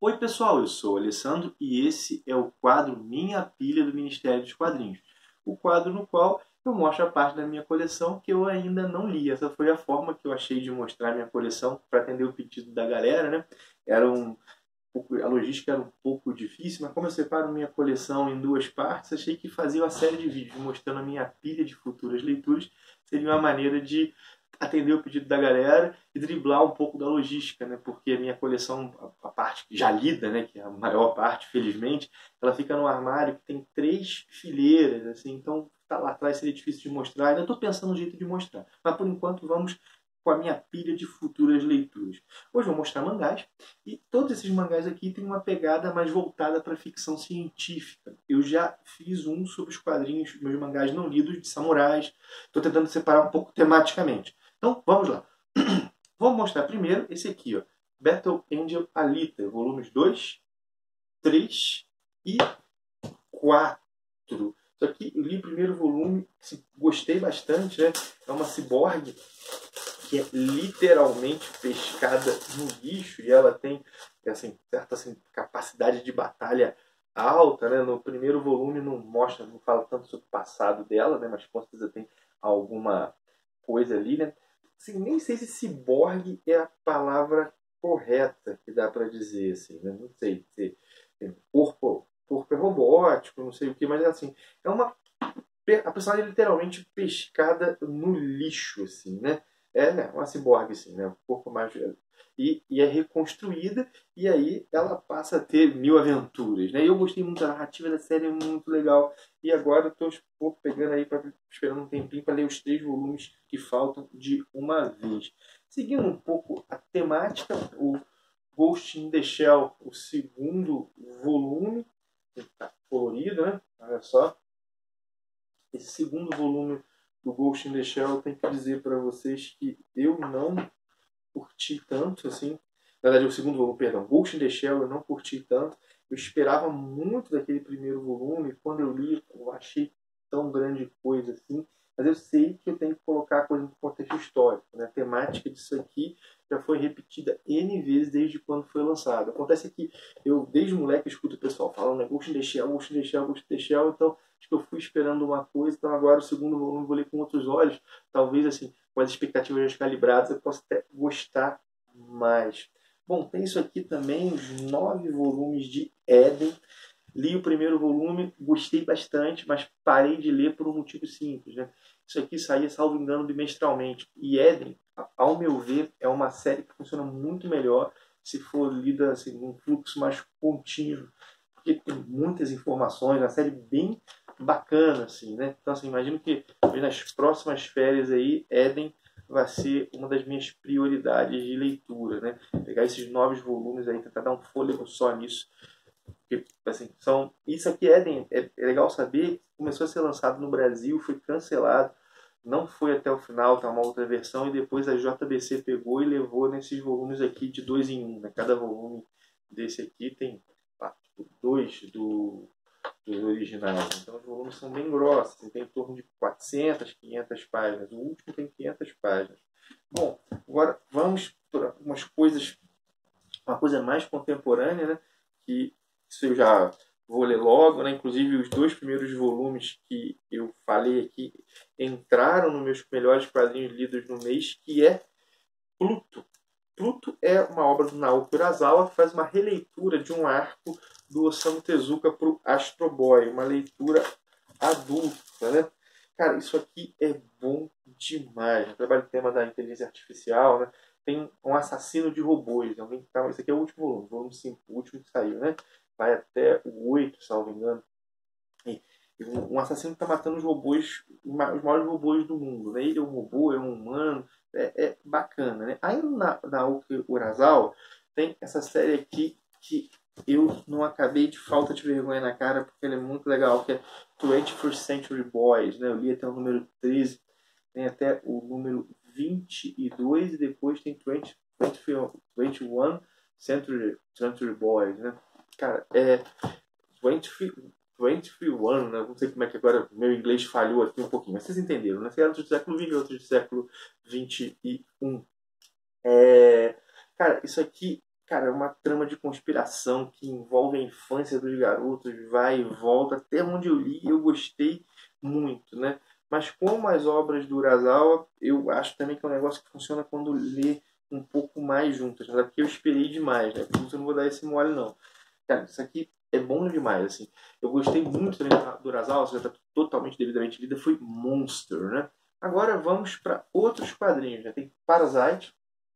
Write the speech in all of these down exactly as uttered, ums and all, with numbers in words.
Oi pessoal, eu sou o Alessandro e esse é o quadro Minha Pilha do Ministério dos Quadrinhos. O quadro no qual eu mostro a parte da minha coleção que eu ainda não li. Essa foi a forma que eu achei de mostrar minha coleção para atender o pedido da galera, né? Era um, a logística era um pouco difícil, mas como eu separo minha coleção em duas partes, achei que fazer uma série de vídeos mostrando a minha pilha de futuras leituras seria uma maneira de atender o pedido da galera e driblar um pouco da logística, né? Porque a minha coleção, a parte já lida, né? Que é a maior parte, felizmente, ela fica no armário que tem três fileiras, assim, então tá lá atrás seria difícil de mostrar. Ainda estou pensando no jeito de mostrar, mas por enquanto vamos com a minha pilha de futuras leituras. Hoje eu vou mostrar mangás, e todos esses mangás aqui têm uma pegada mais voltada para ficção científica. Eu já fiz um sobre os quadrinhos, meus mangás não lidos, de samurais. Estou tentando separar um pouco tematicamente. Então, vamos lá. Vou mostrar primeiro esse aqui, ó, Battle Angel Alita, volumes dois, três e quatro. Isso aqui, eu li o primeiro volume, gostei bastante, né? É uma ciborgue que é literalmente pescada no lixo e ela tem assim, certa assim, capacidade de batalha alta, né? No primeiro volume não mostra, não fala tanto sobre o passado dela, né? Mas com certeza tem alguma coisa ali, né? Assim, nem sei se ciborgue é a palavra correta que dá para dizer, assim, né? Não sei se corpo, corpo é robótico, não sei o que, mas é assim, é uma a personagem é literalmente pescada no lixo, assim, né? É né, uma ciborgue, assim, né? O corpo mais e, e é reconstruída, e aí ela passa a ter mil aventuras, né? Eu gostei muito da narrativa da série, é muito legal. E agora eu estou pegando aí, pra, esperando um tempinho para ler os três volumes que faltam de uma vez. Seguindo um pouco a temática, o Ghost in the Shell, o segundo volume, tá colorido, né? Olha só. Esse segundo volume do Ghost in the Shell, eu tenho que dizer para vocês que eu não curti tanto, assim. Na verdade, o segundo volume, perdão, Ghost in the Shell, eu não curti tanto. Eu esperava muito daquele primeiro volume. Quando eu li, eu achei tão grande coisa assim. Mas eu sei que eu tenho que colocar a coisa no contexto histórico, né? A temática disso aqui já foi repetida N vezes desde quando foi lançado. Acontece que eu, desde moleque, escuto o pessoal falando, né? Ghost in the Shell, Ghost in the Shell, Ghost in the Shell. Então, acho que eu fui esperando uma coisa. Então, agora o segundo volume eu vou ler com outros olhos. Talvez, assim, com as expectativas descalibradas, eu possa até gostar mais. Bom, tem isso aqui também, os nove volumes de Eden. Li o primeiro volume, gostei bastante, mas parei de ler por um motivo simples, né? Isso aqui saía, salvo engano, bimestralmente. E Eden, ao meu ver, é uma série que funciona muito melhor se for lida assim, num fluxo mais contínuo, porque tem muitas informações, uma série bem bacana, assim, né? Então, assim, imagino que nas próximas férias aí, Eden vai ser uma das minhas prioridades de leitura, né? Pegar esses novos volumes aí, tentar dar um fôlego só nisso. Porque, assim, são... Isso aqui Eden, é, é legal saber, começou a ser lançado no Brasil, foi cancelado, não foi até o final, tá uma outra versão, e depois a J B C pegou e levou nesses volumes aqui de dois em um, né? Cada volume desse aqui tem ah, dois do, dos originais. Então os volumes são bem grossos, tem em torno de quatrocentas, quinhentas páginas. O último tem quinhentas páginas. Bom, agora vamos para umas coisas, uma coisa mais contemporânea, né? Que isso eu já vou ler logo, né? Inclusive os dois primeiros volumes que eu falei aqui entraram nos meus melhores quadrinhos lidos no mês, que é Pluto. Pluto é uma obra do Naoki Urasawa que faz uma releitura de um arco do Osamu Tezuka para o Astro Boy, uma leitura adulta, né? Cara, isso aqui é bom demais. Eu trabalho no tema da inteligência artificial, né? Tem um assassino de robôs. Alguém tá... Esse aqui é o último volume, volume cinco, o último que saiu, né? Vai até o oito, salvo engano. E um assassino que está matando os robôs, os maiores robôs do mundo, né? Ele é um robô, é um humano, é, é bacana, né? Aí na Naoki Urasawa tem essa série aqui que eu não acabei de falta de vergonha na cara, porque ela é muito legal, que é twenty-first Century Boys, né? Eu li até o número treze, tem até o número vinte e dois, e depois tem twenty, twenty-one Century, Century Boys, né? Cara, é vinte, vinte e um, né? Não sei como é que agora meu inglês falhou aqui um pouquinho, mas vocês entenderam, né? Tem outros do século vinte e outros do século vinte e um. É... Cara, isso aqui, cara, é uma trama de conspiração que envolve a infância dos garotos, vai e volta. Até onde eu li, eu gostei muito, né? Mas como as obras do Urasawa, eu acho também que é um negócio que funciona quando lê um pouco mais juntas. Mas aqui eu esperei demais, né? Por isso eu não vou dar esse mole, não. Cara, isso aqui é bom demais, assim. Eu gostei muito também do Urasawa, já está totalmente devidamente lida, foi Monster, né? Agora vamos para outros quadrinhos, né? Tem Parasite,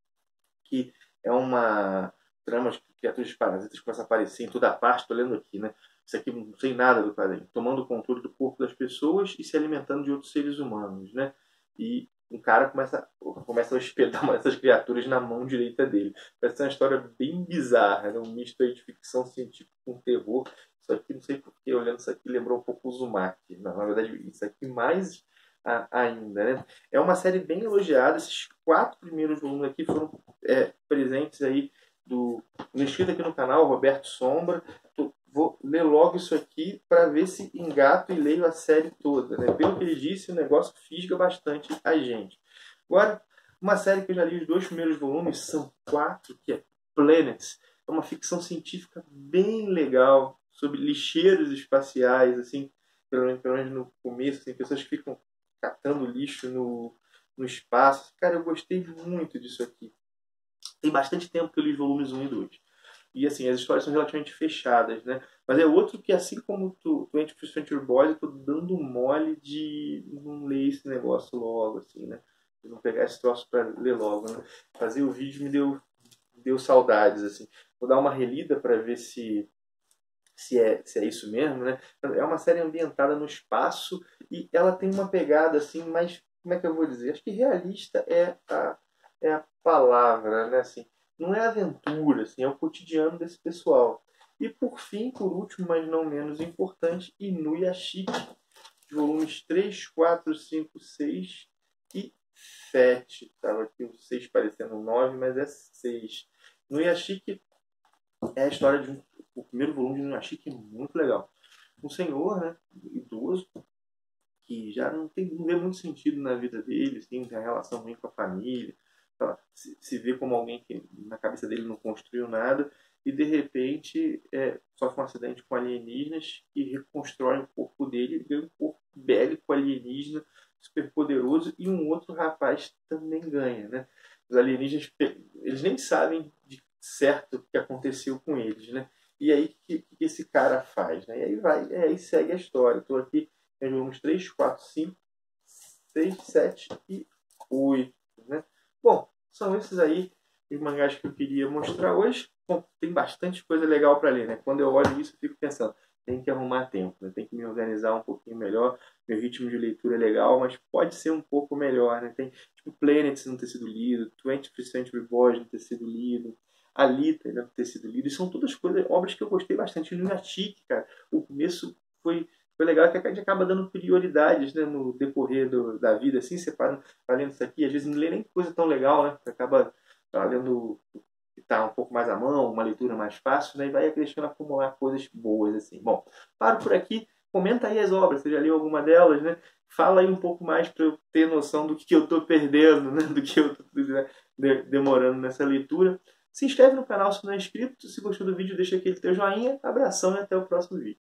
que é uma trama de criaturas parasitas que começa a aparecer em toda a parte. Estou lendo aqui, né? Isso aqui não sei nada do quadrinho. Tomando o controle do corpo das pessoas e se alimentando de outros seres humanos, né? E um cara começa, começa a hospedar uma dessas criaturas na mão direita dele. Parece uma história bem bizarra, né? Um misto aí de ficção científica com terror. Isso aqui, não sei porque, olhando isso aqui, lembrou um pouco o Uzumaki. Na, na verdade, isso aqui mais a, ainda, né? É uma série bem elogiada. Esses quatro primeiros volumes aqui foram é, presentes aí do no inscrito aqui no canal, Roberto Sombra. Tô, vou ler logo isso aqui para ver se engato e leio a série toda, né? Pelo que ele disse, o negócio fisga bastante a gente. Agora, uma série que eu já li os dois primeiros volumes, são quatro, que é Planets. É uma ficção científica bem legal, sobre lixeiros espaciais, assim, pelo menos, pelo menos no começo, assim, pessoas que ficam catando lixo no, no espaço. Cara, eu gostei muito disso aqui. Tem bastante tempo que eu li os volumes um e dois. E assim, as histórias são relativamente fechadas, né? Mas é outro que, assim como o vinte First Century Boys, eu tô dando mole de não ler esse negócio logo, assim, né? De não pegar esse troço pra ler logo, né? Fazer o vídeo me deu, me deu saudades, assim. Vou dar uma relida para ver se, se, é, se é isso mesmo, né? É uma série ambientada no espaço e ela tem uma pegada, assim, mais... Como é que eu vou dizer? Acho que realista é a, é a palavra, né? Assim, não é aventura, assim, é o cotidiano desse pessoal. E por fim, por último, mas não menos importante, Inuyashiki, de volumes três, quatro, cinco, seis e sete. Estava aqui o seis parecendo nove, mas é seis. Inuyashiki é a história de um... O primeiro volume de Inuyashiki é muito legal. Um senhor, né, idoso, que já não, tem, não vê muito sentido na vida dele, assim, tem a relação ruim com a família, se, se vê como alguém que na cabeça dele não construiu nada, e de repente é, sofre um acidente com alienígenas e reconstrói o corpo dele, e ganha um corpo bélico alienígena, super poderoso, e um outro rapaz também ganha, né? Os alienígenas, eles nem sabem de certo o que aconteceu com eles, né? E aí, o que, que esse cara faz, né? E aí vai, e aí segue a história. Estou aqui em volumes três, quatro, cinco, seis, sete e oito, né? Bom, são esses aí os mangás que eu queria mostrar hoje. Bom, tem bastante coisa legal para ler, né? Quando eu olho isso, eu fico pensando, tem que arrumar tempo, né? Tem que me organizar um pouquinho melhor. Meu ritmo de leitura é legal, mas pode ser um pouco melhor, né? Tem, tipo, Planet não ter sido lido, vinte First Century Boys não ter sido lido, Alita não ter sido lido. E são todas coisas, obras que eu gostei bastante. O Lunatic, cara, o começo foi... Foi legal que a gente acaba dando prioridades, né, no decorrer do, da vida, assim, você para, tá lendo isso aqui, às vezes não lê nem coisa tão legal, né, você acaba tá lendo que tá um pouco mais à mão, uma leitura mais fácil, né, e vai deixando acumular coisas boas, assim. Bom, paro por aqui, comenta aí as obras, você já leu alguma delas, né, fala aí um pouco mais para eu ter noção do que eu tô perdendo, né, do que eu tô né, demorando nessa leitura. Se inscreve no canal se não é inscrito, se gostou do vídeo, deixa aquele teu joinha, abração e até o próximo vídeo.